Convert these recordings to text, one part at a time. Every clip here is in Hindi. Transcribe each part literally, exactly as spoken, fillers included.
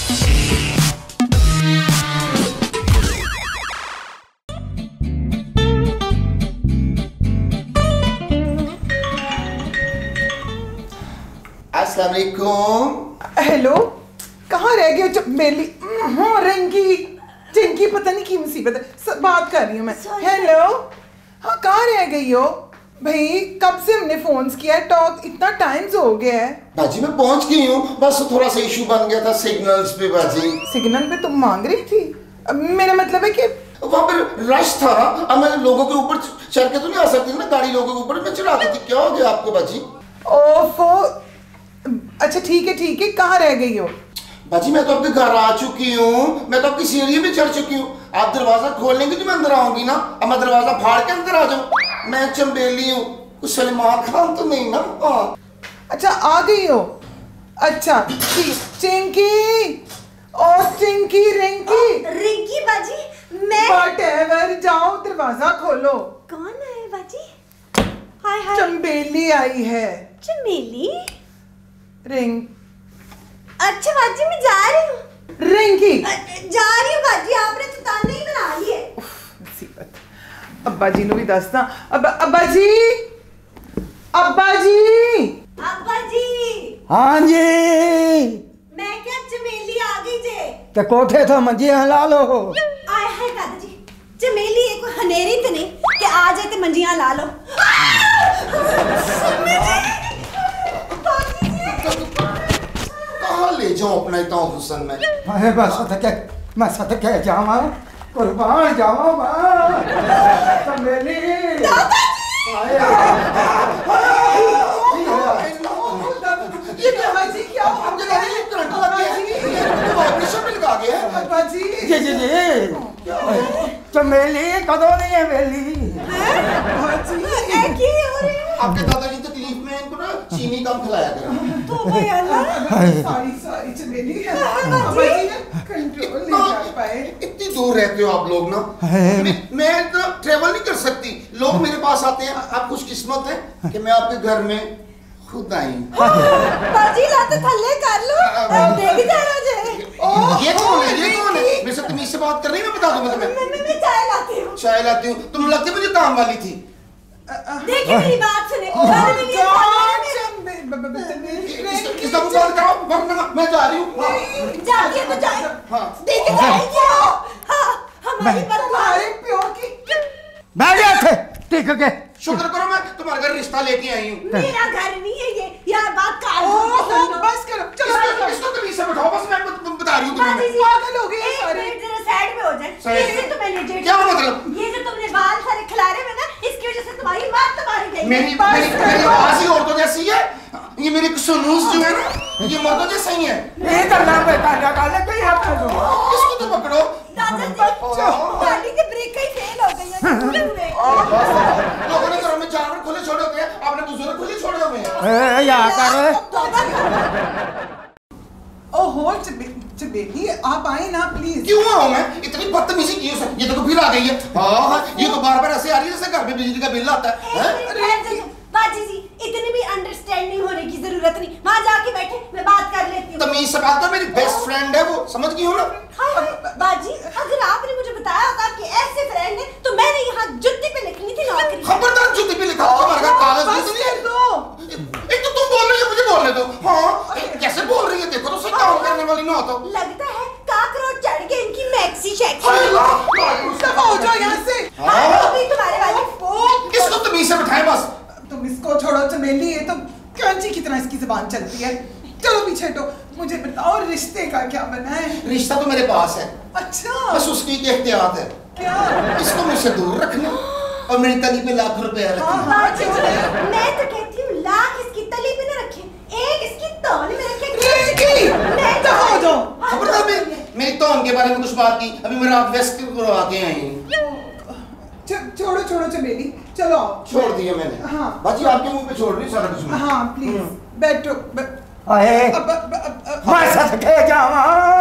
अस्सलाम वालेकुम। हेलो, कहाँ रह गए चमेली? हाँ रिंकी चिंकी, पता नहीं की मुसीबत है, बात कर रही हूँ मैं। हेलो, हाँ कहाँ रह गई हो भाई? कब से हमने फोन्स किया, टॉक इतना टाइम हो गया है। बाजी मैं पहुंच गई हूँ, बस थोड़ा सा इशू बन गया था सिग्नल्स पे। बाजी सिग्नल पे तुम मांग रही थी? अब मेरा मतलब है कि वहाँ पर रश था। अब मैं लोगों के ऊपर चढ़ के तो नहीं आ सकती ना, गाड़ी लोगों के ऊपर मैं चढ़ा दी थी। क्या हो गया आपको बाजी? ओफो, अच्छा ठीक है ठीक है, कहाँ रह गई हो? बाजी मैं तो आपके घर आ चुकी हूँ, मैं तो आपकी सीढ़ी में चढ़ चुकी हूँ। आप दरवाजा खोल लेंगे तो मैं अंदर आऊंगी ना। अब मैं दरवाजा फाड़ के अंदर आ जाऊँ? मैं चंबेली हूँ, कुछ सलमान खान तो नहीं ना? हाँ अच्छा आ गई हो, अच्छा ठीक। चिंकी, ओ चिंकी, रिंकी रिंकी बाजी, मैं व्हाटएवर, जाओ दरवाजा खोलो। कौन है बाजी? हाय हाय, चंबेली आई है। चमेली? रिंग अच्छा बाजी मैं जा रही हूँ। रिंकी जा रही हूँ बाजी, आपने तो ताने ही बना लिए। मुसीबत, अब्बा जी ने भी दसना। अब अब्बा जी, अब्बा जी, अब्बा जी। हाँ जी। मैं क्या चमेली आ गई जे? तो कोठे तो मंजी ला लो। आय हाय दादाजी, चमेली एक हनेरी तो नहीं कि आ जाए ते मंजियां ला लो। कहाँ ले जाऊँ अपना इतना हुस्न में? अरे बस सदके, मैं सदके जावा, कुर्बान जावा मैं। चमेली ये क्या बाजी, क्या हो गया? ये करंट लग गया, वाइब्रेशन में लगा गया। अब्बा जी जी जी जी, चमेली कदों नहीं है वेली? आपके दादाजी तकलीफ में इनको ना चीनी कम खिलाया करो। तो भाई अल्लाह, सॉरी सॉरी चमेली, अब्बा जी कंट्रोल नहीं कर पाए। इतनी दूर रहते हो आप लोग ना, मैं, मैं तो ट्रेवल नहीं कर सकती। लोग मेरे पास आते हैं। आप खुशकिस्मत हैं कि मैं आपके घर में खुद आई हूँ। बाजी ला तो थल्ले कर लो, देख जाना जे। ये कौन है? ये कौन है? मेरे से तमीज से बात कर रही है? मैं बता दूँ मतलब मैं मैं मैं चाय लाती हूँ। चाय लाती हूँ? तुम लगती मुझे काम वाली थी। देखिए मेरी बात सुने, इसका मुंह बंद करो वरना मैं जा रही हूँ। जाती है तो जाए, देखिए जाएगी। हाँ हमारी तुम्हारे प्यो की बैठ गया थे ठीक है। शुक्र करो मैं तुम्हारे घर रिश्ता लेके आई हूँ। मेरा घर नहीं है ये, यार बात का बस करो, चलो इसको तमीज से बैठाओ। बस मैं बता रही हूँ तुम्हें। पागल हो गए एक मिनट जरा साइड में हो जाए। ये जो तुमने लेटे, क्या मतलब? ये जो तुमने बाल सारे खिलारे में ना, इसकी वजह से तुम्हारी मात तुम्हारी गई। मेरी मेरी मेरी आवाज ही औरतों जैसी है। ये मेरे सुनूस जो है ना, ये मर्दों जैसा ही है। ये करना बेटा डाले कोई हाथ में दो। इसको तो पकड़ो। दादाजी गाड़ी के ब्रेक ही फेल हो गई है। लोगों ने घरों में जानवर खुले छोड़े होते हैं, आपने बुजुर्ग खुले छोड़े हुए हैं। ए या कर ओहो चमेली, आप आए ना प्लीज। क्यों आऊं मैं? इतनी बदतमीजी की उसने। ये तो फिर आ गई है। हाँ ये तो बार बार ऐसे आ रही है जैसे घर पे बिजली का बिल आता है। बाजी जी इतनी भी अंडरस्टैंडिंग होने की जरूरत नहीं, वहाँ जाके बैठे मैं बात कर लेती हूँ। तमीज से बात कर, मेरी बेस्ट फ्रेंड है वो, समझ गई हो ना? बाजी अगर आपने मुझे बताया होता कि ऐसे फ्रेंड है तो मैंने यहाँ जुत्ती पे लिखनी थी नौकरी। खबरदार जुत्ती पे लिखा तुम्हारे घर कागज बस कर दो। एक तो तुम बोल रही हो, मुझे बोलने दो। हाँ कैसे बोल रही है, देखो तो सही काम करने वाली ना हो तो। लगता है काकरोच चढ़ के इनकी मैक्सी शैक्सी। हो जाओ यहाँ से। तुम्हारे वाली इसको तमीज से बिठाए बस। तुम इसको छोड़ो चमेली, ये तो कांची की तरह इसकी जुबान चलती है। चलो पीछे हटो, मुझे बताओ रिश्ते का क्या बना है? रिश्ता तो मेरे पास है। अच्छा बस उसकी एक एहतियात है। क्या? इसको मुझसे दूर रखना और मेरी तली पे लाख रुपए रखना। बाजी मैं तो कहती हूँ लाख इसकी तली पे न रखे, एक इसकी तौल में रखे। हो जाओ। खबरदार मेरी तौन के बारे में कुछ बात की, अभी मेरा आप वेस्ट करवा के आई हूँ। छोड़ो छोड़ो चमेली, चलो आओ। छोड़ दिया मैंने। हाँ बाजी आपके मुंह पे छोड़ रही सारा कुछ। हाँ प्लीज बैठो। आए मैं सदके जावा।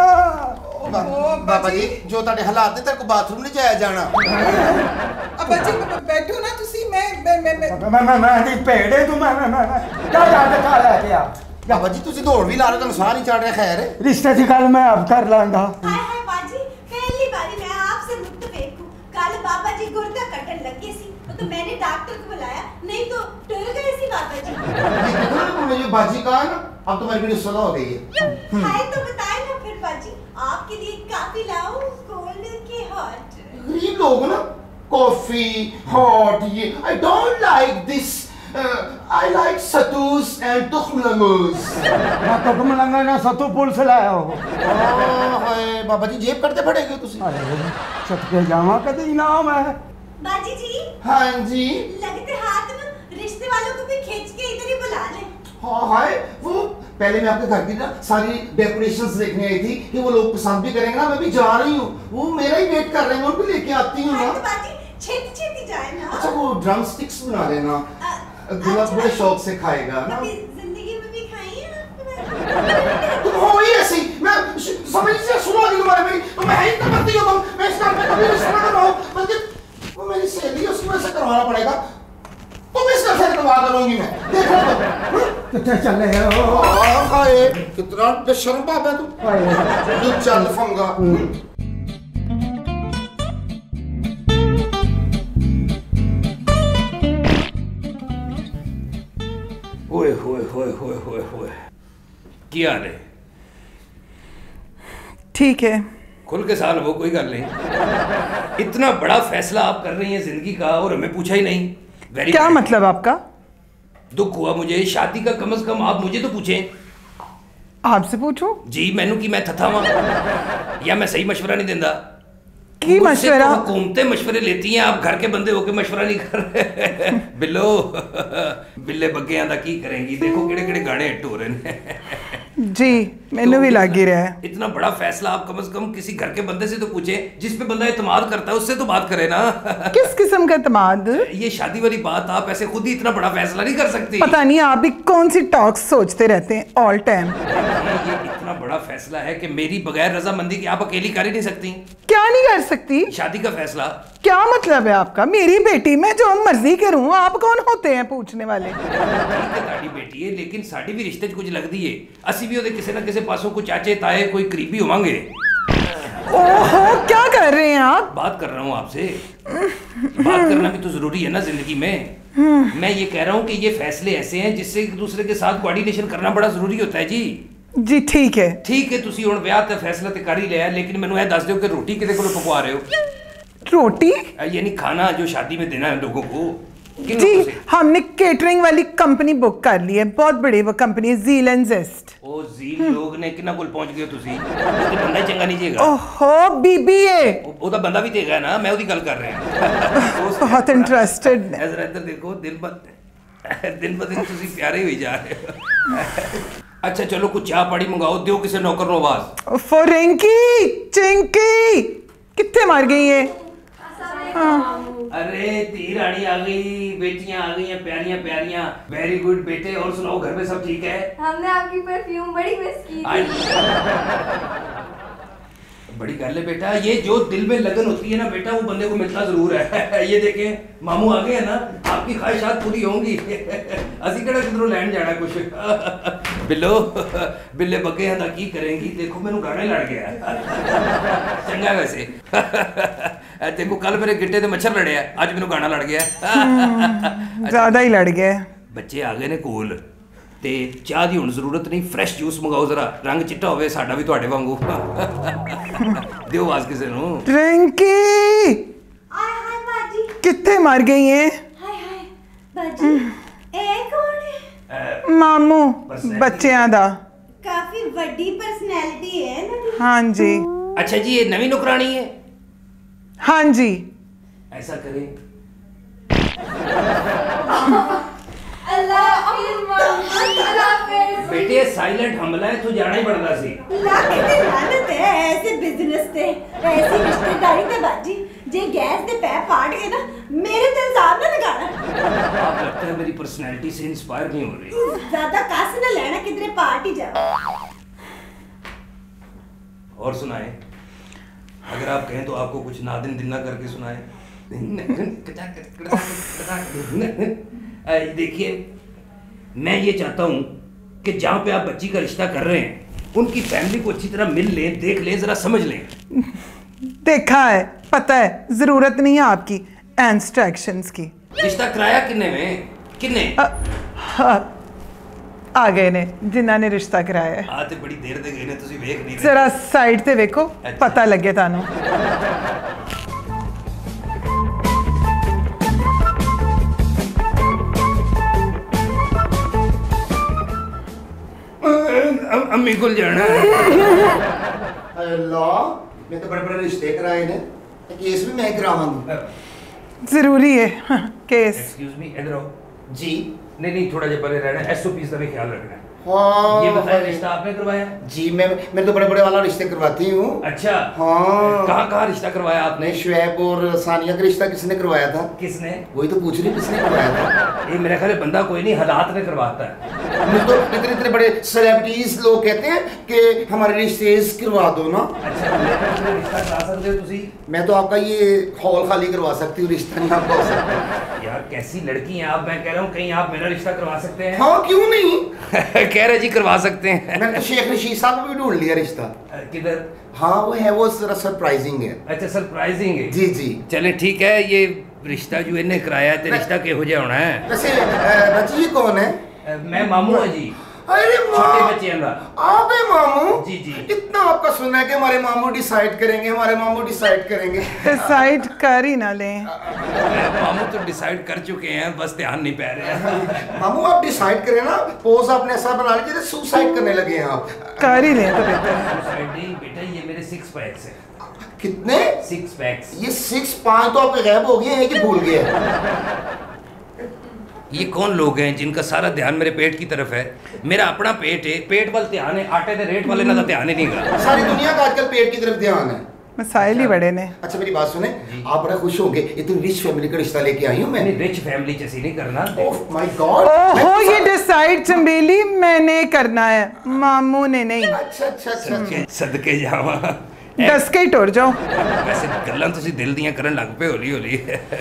बाबा जी जो ताड़े हालात ने तेरे को बाथरूम नहीं जाया जाना। अब बच्चे बैठो ना तुसी। मैं मैं मैं मैं मैं मैं दी पेड़े तू मैं मैं मैं क्या याद खा ले क्या बाबा जी तुसी दौड़ भी ला रहे हो, साह नहीं चढ़ रहा। खैर रिश्ते की गल मैं अब कर लांगा। हाय हाय बाजी, पहली बारी मैं आपसे मुत्तफिक हूँ। कल बाबा जी गुर्दा कटन लगे सी तो मैंने डॉक्टर को बुलाया, नहीं तो टूट गए सी बाबा जी। मुझे बाजी कहा ना, अब तुम्हारी वीडियो सुना हो गई है। हाय तो बताए ना फिर बाजी, आपके लिए काफी लाऊं कोल्ड की हॉट? गरीब लोग ना कॉफी हॉट ये I don't like this, I like सतूस एंड तुखमलंगूस। मैं तो कमलंगा ना सतू पुल से लाया हो। हाय बाबा जी जेब करते पड़ेगे तुसी। अरे सटके जावा कदी नाम है। बाजी जी हाँ जी लगते हाथ में रिश्ते वालों को भी खींच के इधर ही बुला ले। हाँ हाय वो पहले मैं आपके घर की ना सारी डेकोरेशंस देखने आई थी कि वो लोग पसंद भी करेंगे ना, मैं भी जा रही हूँ, वो मेरा ही वेट कर रहे हैं, उनको लेके आती हूँ ना। तो बाजी छेती छेती जाए ना। अच्छा वो ड्रम स्टिक्स बना लेना, दूल्हा अच्छा। बड़े शौक से खाएगा ना। कभी जिंदगी में भी खाई है आपने? तुम हो ही ऐसी, मैं समझ से सुना दी तुम्हारे मेरी, तो मैं ही तो करती हूँ, मैं इस घर में कभी रिश्ता ना करवाऊँ, बल्कि वो मेरी सहेली है उसकी वजह से करवाना पड़ेगा, तो मैं इस घर से करवा करूँगी मैं, देख लो कितने चले हो? हाय कितना बेशर्म बाप है तू, तू चल फंगा। ओए होए होए होए होए होए, क्या हाल है? ठीक है। खुल के साल हो, कोई गल नहीं। इतना बड़ा फैसला आप कर रही हैं जिंदगी का और हमें पूछा ही नहीं। वेरी क्या मतलब आपका? दुख हुआ मुझे, शादी का कम से कम आप मुझे तो पूछें। आपसे पूछूं? जी मैनू की मैं थथा वहां या मैं सही मशवरा नहीं देता की मशवरा? तो हुकूमतें मशवरे लेती हैं, आप घर के बंदे होके मशवरा नहीं कर रहे। बिल्लो बिल्ले बग्गियां दा की करेंगी, देखो केड़े केड़े गाने हिट हो रहे हैं। जी मैंने भी लग ही रहा है। इतना बड़ा फैसला आप कम से कम किसी घर के बंदे से तो पूछे, जिस पे बंदा एतमाद करता है उससे तो बात करे ना। किस किस्म का एतमाद? ये शादी वाली बात आप ऐसे खुद ही इतना बड़ा फैसला नहीं कर सकती। पता नहीं आप भी कौन सी टॉक्स सोचते रहते हैं ऑल टाइम। ये इतना बड़ा फैसला है कि मेरी बगैर रजामंदी की आप अकेली कर ही नहीं सकती। क्या नहीं कर सकती? शादी का फैसला। क्या मतलब है आपका? मेरी बेटी, मैं जो मर्जी करूं, आप कौन होते हैं पूछने वाले? ताड़ी बेटी है लेकिन साड़ी भी रिश्ते कुछ लगती है, असी भी किसी ना किसी पासों को चाचे ताए कोई करीबी होंगे। ओहो क्या कर रहे हैं आप? बात कर रहा हूँ आपसे, बात करना भी तो जरूरी है ना जिंदगी में। मैं ये कह रहा हूँ कि ये फैसले ऐसे हैं जिससे एक दूसरे के साथ कोऑर्डिनेशन करना बड़ा जरूरी होता है। जी जी ठीक है ठीक है, तुसी हुण ब्याह ते फैसला ते कर ही लिया, लेकिन मैनू ये दस दो कि रोटी किदे कोलों पकवा रहे हो? रोटी? यानी खाना जो शादी में देना है लोगों को। जी हमने केटरिंग वाली कंपनी बुक कर ली है, बहुत बड़ी वो कंपनी है, ज़ील एंड ज़ेस्ट। ओ ज़ील लोग ने कितना कोल पहुंच गए तुसी? ओते बंदा ही चंगा नहीं जेगा। ओहो बीबीए ओदा बंदा भी देगा ना, मैं ओदी गल कर रहा हूं। बहुत इंटरेस्टेड। जरा इधर देखो, दिन ब दिन ब दिन तुसी प्यारे हुई जा रहे हो। अच्छा चलो कुछ चाह पानी मंगाओ, दियो किसी नौकर नो आवाज। फॉर रिंकी चिंकी कितने मार गई है? हाँ। अरे धी रानी आ गई, बेटियां आ गई हैं प्यारियां प्यारियां। वेरी गुड बेटे, और सुनाओ घर में सब ठीक है? हमने आपकी परफ्यूम बड़ी मिस की थी। बड़ी गल है बेटा, ये जो दिल में लगन होती है ना बेटा, वो बंदे को मिलता जरूर है। ये देखें मामू आ गए हैं ना, आपकी ख्वाहिशात पूरी होंगी। असी केड़ा किधरों लैंड जाना कुछ। बिल्लो बिल्ले बग्गे हैं की करेंगी, देखो मैनू गाना ही लड़ गया। चंगा वैसे। देखो कल मेरे गिट्टे ते मच्छर लड़े, आज मैनू गाना लड़ गया। ज्यादा ही लड़ गया। बच्चे आ गए ने कोल ते चाह दी हुण जरूरत नहीं, फ्रैश जूस मंगाओ, जरा रंग चिट्टा होवे साडा भी तुहाडे वांगू। दियो आवाज किसे नू। रिंकी हाय हाय बाजी कितने मर गई हैं? हाय हाय बाजी ए कौन है? मामू बच्चियां दा। काफी बड़ी पर्सनालिटी है ना। हाँ जी। अच्छा जी ये नवी नौकरानी है? हाँ जी। ऐसा करें अल्लाह हाफिज़ मामा, अल्लाह हाफिज़। बेटे साइलेंट हमला है तो जाना ही पड़ता सी। लाख की लानत है ऐसे बिजनेस ते, ऐसी रिश्तेदारी ते बाजी। जे गैस दे पैप फाड़ गए ना, मेरे ते इल्जाम ना लगाना। आप लगता है मेरी पर्सनालिटी से इंस्पायर नहीं हो रही। ज्यादा कास ना लेना, किधरे पार्टी जाओ। और सुनाए, अगर आप कहें तो आपको कुछ नादिन दिन्ना करके सुनाए। देखिए मैं ये चाहता हूं कि जहाँ पे आप बच्ची का रिश्ता कर रहे हैं उनकी फैमिली को अच्छी तरह मिल लें, देख लें, जरा समझ लें। देखा है, पता है, जरूरत नहीं है आपकी इंस्ट्रक्शंस की। रिश्ता कराया किन्ने में? किन्ने? अ- हाँ, आ गए ने जिन्ना ने रिश्ता कराया है। आते बड़ी देर दे गए ने, तुसी वेख नहीं रहे। जरा साइड ते वेखो, अच्छा। पता लगे तानू। अ- अम्मी को जाना है। अल्लाह, मैं तो बड़े बड़े रिश्ते कराए ने, केस भी मैं करावांगा। जरूरी है हाँ, केस। एक्सक्यूज मी, इधर आओ। जी नहीं नहीं, थोड़ा जिहा परे रहना, एसओपीज़ का भी ख्याल रखना है। हाँ ये बताएं, रिश्ता आपने करवाया? जी, मैं मैं तो बड़े बड़े वाला रिश्ते करवाती हूँ। अच्छा। हाँ। कहाँ कहाँ रिश्ता करवाया आपने? नहीं, शुएब और सानिया का रिश्ता किसने करवाया था? किसने? वही तो पूछ रही, किसने करवाया था? ये मेरा ख्याल है बंदा कोई नहीं, हालात ने करवाता है। मुझे तो इतने इतने बड़े सेलिब्रिटीज लोग कहते हैं कि हमारे रिश्ते करवा दो ना। अच्छा, मेरा रिश्ता करा सकते हो तुसी? मैं तो आपका ये हॉल खाली करवा सकती हूँ, रिश्ता नहीं आपका हो सकता। यार कैसी लड़की हैं आप, मैं कह रहा हूँ कहीं आप मेरा रिश्ता करवा सकते हैं? हाँ, क्यों नहीं? कह रहे जी करवा सकते हैं। मैंने तो शेख रशीद साहब को भी ढूंढ लिया रिश्ता। अ, किधर? हाँ, वो है, वो जरा सरप्राइजिंग है। अच्छा, सरप्राइजिंग है। जी जी। चले ठीक है, ये रिश्ता जो इन्हें कराया है, तो रिश्ता किहो जिहा होना है? वैसे अ, बच्ची ये कौन है? अ, मैं मामू हूँ जी, अरे छोटे माँ, बच्चे हैं ना। आप है मामू? जी, जी। इतना आपका सुना है कि हमारे मामू डिसाइड करेंगे, हमारे मामू डिसाइड करेंगे। डिसाइड कर ही ना लें। मामू तो डिसाइड कर चुके हैं, बस ध्यान नहीं पा रहे हैं। मामू आप डिसाइड करें ना, पोज आपने ऐसा बना लीजिए सुसाइड करने लगे हैं आप। कर ही लें तो बेहतर है। Suicide नहीं बेटा, ये मेरे सिक्स पैक्स है। कितने? Six packs. ये सिक्स पाँच तो आपके गायब हो गए हैं कि भूल गए? ये कौन लोग हैं जिनका सारा ध्यान मेरे पेट की तरफ है? मेरा अपना पेट है, पेट वाल ध्यान है, आटे दे रेट वाले ना तो ध्यान ही नहीं गा। सारी दुनिया का आजकल पेट की तरफ ध्यान है। मसाइल ही बड़े ने। अच्छा मेरी बात सुने, आप बड़ा खुश होंगे, इतनी रिच फैमिली का रिश्ता लेके आई हूँ मैं। मैंने रिच फैमिली जैसी नहीं करना। Oh my God. ओहो, ये डिसाइड चंबेली मैंने करना है, मामू ने नहीं। अच्छा अच्छा अच्छा। सदके सदके जावा। दस के ही टुर जाओ। वैसे गल्लां तुसी दिल दियां करन लग पे हौली हौली।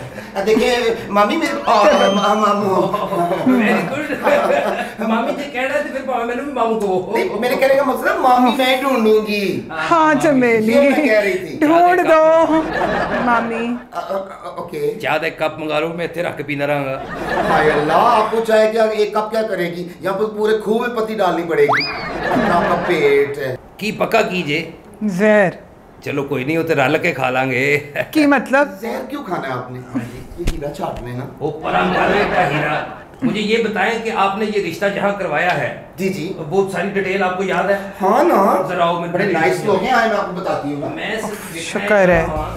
देखिए मामी मेरे आ, मा, मामू वेरी गुड। मामी जी कह रहे थे, फिर भाਵੇਂ मैंने भी मामू को। नहीं, मेरे कहने का मतलब मामी मैं ढूंढूंगी। हाँ चंबेली, ये मैं कह रही थी। ढूंढ दो मामी। अ, अ, अ, ओके। चाह का एक कप मंगा लो, मैं इत्थे रख के पीना रहांगा। हाय अल्लाह, आपको चाय क्या एक कप क्या करेगी? यहाँ पर पूरे खूह में पत्ती डालनी पड़ेगी। आपका पेट है की पक्का कीजिए। जहर चलो कोई नहीं, उते रल के खा लांगे। की मतलब? जहर क्यों खाना है आपने? ये हीरा चाटने ना। ओ परा मारे का हीरा। मुझे ये बताएं कि आपने ये रिश्ता जहाँ करवाया है, जी जी। वो सारी डिटेल आपको याद है? हाँ ना, जरा आओ, मैं बड़े नाइस लोग हैं, आए मैं आपको बताती हूँ ना। मैं सिर्फ देखना शुक्र है। हाँ।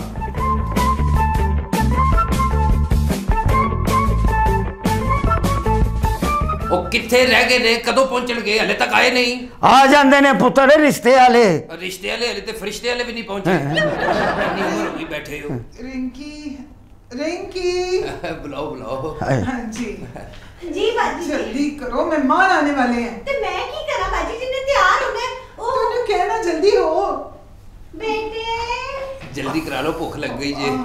ओ किथे रह गए ने, कदों पहुंचण गए? हले तक आए नहीं। आ जाते ने पुत्र रिश्ते वाले। रिश्ते वाले हले ते फरिश्ते वाले भी नहीं पहुंचे। इतनी उम्र हुई बैठे हो। रिंकी, रिंकी। बुलाओ बुलाओ। हाँ जी, जी बाजी जी। जल्दी करो, मेहमान आने वाले हैं। ते मैं की करा बाजी जी ने तैयार होना है। ओ तूने कहना जल्दी हो। बेटे जल्दी करा लो, भूख लग गई जे।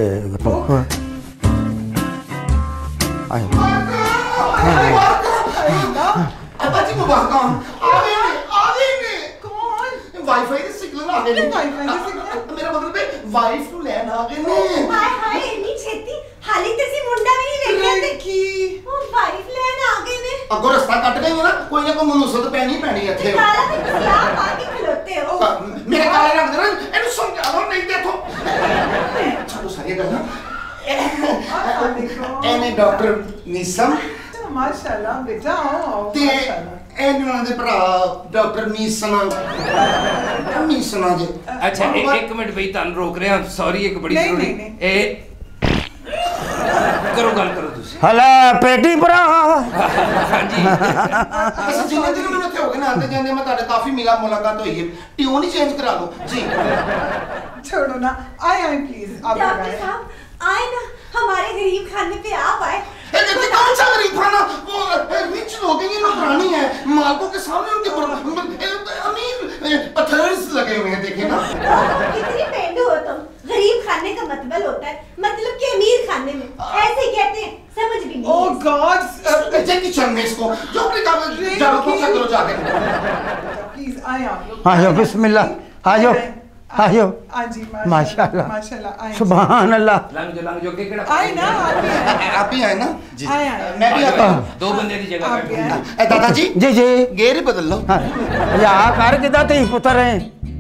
अब्बा जी मुबारक हो। आ गए ने, आ गए ने। कौन? वाईफाई ਦੇ ਸਿਗਨਲ ਆ ਗਏ ਨੇ। वाईफाई ਦੇ सिग्नल? ਮੇਰਾ ਮਤਲਬ ਹੈ ਵਾਈਫ ਨੂੰ ਲੈਣ ਆ ਗਏ ਨੇ। हाय हाय इतनी छेती हाली ते सी मुंडा भी नहीं देखिया ते रिंकी, ओ वाइफ लेन आ गए ने। ਅੱਗੋਂ ਰਸਤਾ ਕੱਟ ਗਈ ਹੈ ਨਾ, ਕੋਈ ਨਾ ਕੋਈ ਮਨੂਸਤ ਪੈਣੀ ਪੈਣੀ ते ਇੱਥੇ। काला ते क्या पाके खलोते हो? ਮੇਰੇ ਕਾਲੇ ਰੰਗ ਦੇ ਨਾ, ਇਹਨੂੰ ਸਮਝਾ ਦੋ ਨਹੀਂ ਤੇ ਇਥੋਂ ਛੱਡੋ ਸਾਰੀਆਂ ਗੱਲਾਂ। ਇਹਨੇ ਡਾਕਟਰ ਨੀਸਮ माशाल्लाह बेटा, आओ आओ। ਤੇ माशाल्लाह। ਇਹਨਾਂ ਦੇ ਭਰਾ ਡਾਕਟਰ ਨੀਸਮ ਨੀਸਮ ਜੀ। अच्छा एक एक मिनट भाई, तुम रोक रहे हैं, सॉरी, एक बड़ी नहीं, जरूरी नहीं, नहीं। ए करो गल करो तुसी। हला पेटी भरा। हाँ जी। ਅੱਛਾ ਜਿੰਨੇ ਦਿਨ ਮੈਨੂੰ ਇੱਥੇ ਹੋ ਗਏ ਨਾ ਆਉਂਦੇ ਜਾਂਦੇ, ਮੈਂ ਤੁਹਾਡੇ ਕਾਫੀ ਮਿਲਾ ਮੁਲਾਕਾਤ ਹੋਈ ਹੈ, ट्यून ही चेंज करा लो जी। छोड़ो ना, आए आए प्लीज, आप डॉक्टर लगाएं। साहब आए ना, हमारे गरीब खाने पे आप आए। ये देखिए कौन सा गरीब था ना, वो रिच लोग हैं, ये नौकरानी है, मालकों के सामने उनके बड़- अमीर पत्थर्स लगे हुए हैं, देखिए ना। ओह, कितनी पेंडू हो तुम। गरीब खाने का मतलब होता है मतलब कि अमीर खाने में, ऐसे कहते हैं, समझ भी नहीं ओह है। गॉड, कुत्ते की शर्म है इसको जो अपने काम झाड़ू पोछा करो जाके प्लीज आए आप लोग आ जाओ बिस्मिल्लाह आ जाओ आ जाओ हाँ जी माशाल्लाह माशाल्लाह आए सुभान अल्लाह लंग जो लंग जो के केड़ा आए ना आप भी आए आप ही आए ना आए आए मैं भी आता हूँ दो बंदे की जगह आप भी बैठो आए ए दादाजी जी जी गेर ही बदल लो हाँ, या कर किदा ती पुत्र है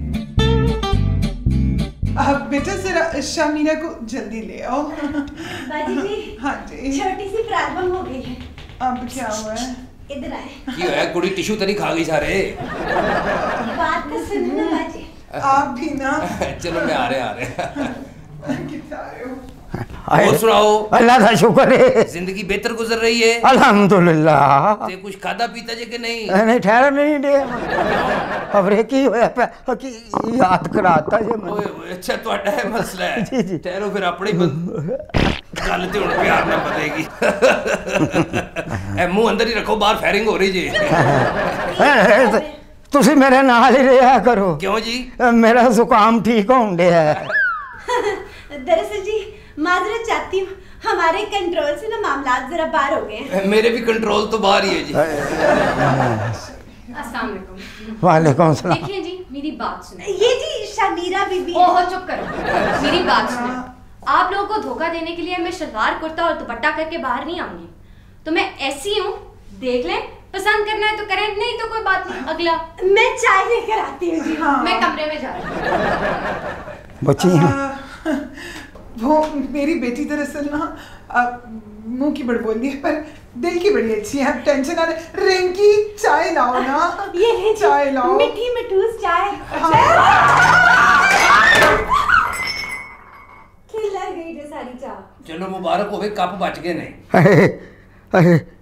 अब बेटा जरा शामीरा को जल्दी ले आओ बाजी जी हाँ जी छोटी सी प्रॉब्लम हो गई है। अब क्या हुआ है इधर आए की है कुड़ी टिश्यू तरी खा गई सारे बात तो सुनो ना बाजी। आप भी ना चलो मैं आ रहे आ रहे कितना आ रहे हो और सुनाओ अल्लाह का शुक्र है जिंदगी बेहतर गुजर रही है अल्हम्दुलिल्लाह ते कुछ खादा पीता जे के नहीं नहीं ठहर नहीं दे खबरे की होया पे की याद कराता जे मैं ओए ओए अच्छा ਤੁਹਾਡਾ ਹੈ ਮਸਲਾ ਹੈ जी जी ठहरो फिर अपने ਗੱਲ ਤੇ ਹੁਣ ਪਿਆਰ ਨਾਲ ਬਦੇਗੀ ਇਹ ਮੂੰਹ ਅੰਦਰ ਹੀ ਰੱਖੋ ਬਾਹਰ ਫਾਇਰਿੰਗ ਹੋ ਰਹੀ ਜੀ ਤੁਸੀਂ ਮੇਰੇ ਨਾਲ ਹੀ ਰਿਹਾ ਕਰੋ क्यों जी मेरा जुकाम ठीक होने डे है दरअसल जी माजरत चाहती हूँ हमारे कंट्रोल से ना मामलात जरा बाहर हो गए हैं। मेरे भी कंट्रोल तो बाहर ही है जी अस्सलाम वालेकुम। वालेकुम सलाम देखिए जी मेरी बात सुनिए। ये जी शमीरा बीबी ओहो चुप करो मेरी बात सुनिए। आप लोगों को धोखा देने के लिए मैं शलवार कुर्ता और दुपट्टा करके बाहर नहीं आऊंगी। तो मैं ऐसी हूँ देख लें पसंद करना है तो करें नहीं तो कोई बात नहीं। अगला मैं चाय लेकर आती हूँ जी। हाँ मैं कमरे में जा रही हूँ। बच्ची हैं आ, वो मेरी बेटी दरअसल ना मुंह की बड़बोली है पर दिल की बड़ी अच्छी है। आप टेंशन ना ले। रिंकी चाय लाओ ना ये ले चाय लाओ मीठी मठूस चाय। खिल गई जो सारी चाय। चलो मुबारक होवे कप बच गए नहीं अहे, अहे,